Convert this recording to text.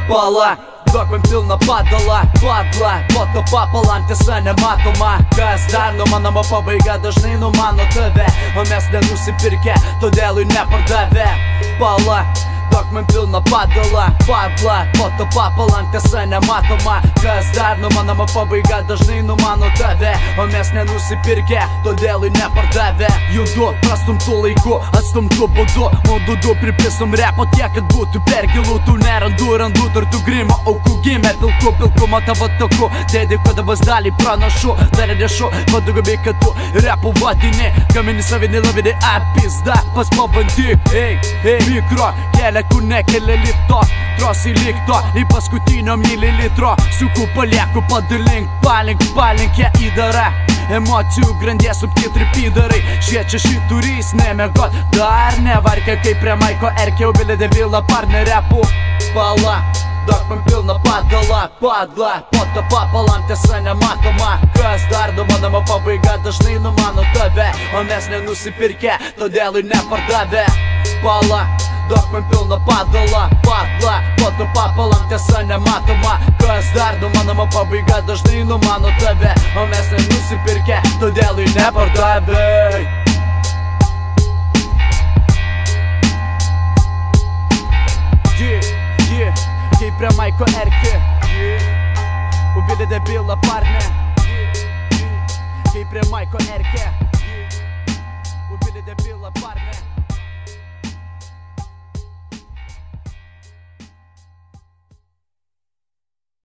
Bala, duok man pilną padalą, padla, po to papalam tiesa nematoma. Kas dar numanoma pabaiga dažnai numano tave, o mes nenusipirkę, todėl ir nepardavė. Bala, duok man pilną padalą, padla, po to papalam tiesa nematoma. Kas dar numanoma pabaiga dažnai numano tave, o mes nenusipirkę, todėl ir nepardavė. Judu prastumtų laiku, atstumtų būdu, maududu pripistum repo tiek, kad būtų per gilų. Tu nerandu tartų grimo aukų gimė, pilkumo tavo taku, dėdi kodabas dalį pranašu, dar rešu, vadugabai, kad tu repu vadini, gamini savinį lavidį apizda, pas pabandyk, mikro, kelia kur nekelia lifto, trosai likto, į paskutinio mililitro, suku palieku padalink, palink ją įdara. Emocijų grandies subtitrai pidarai, šviečia šiturys, nemegot, dar nevarkia kaip prie Maiko Erkė, jau bilė debila parne repu. Bala, duok man pilną padalą, padla, po to papalam tiesa nematoma. Kas dar numanoma pabaiga dažnai numano tave, o mes nenusipirkę, todėl ir nepardavė. Bala, duok man pilną padalą, padla, po to papalam tiesa nematoma. Kas dar numanoma pabaiga dažnai numano tave, o mes nenusipirkę, todėl ir nepardavė. Kaip prie Maiko Erkė, ubilė debila parne. Kaip prie Maiko Erkė.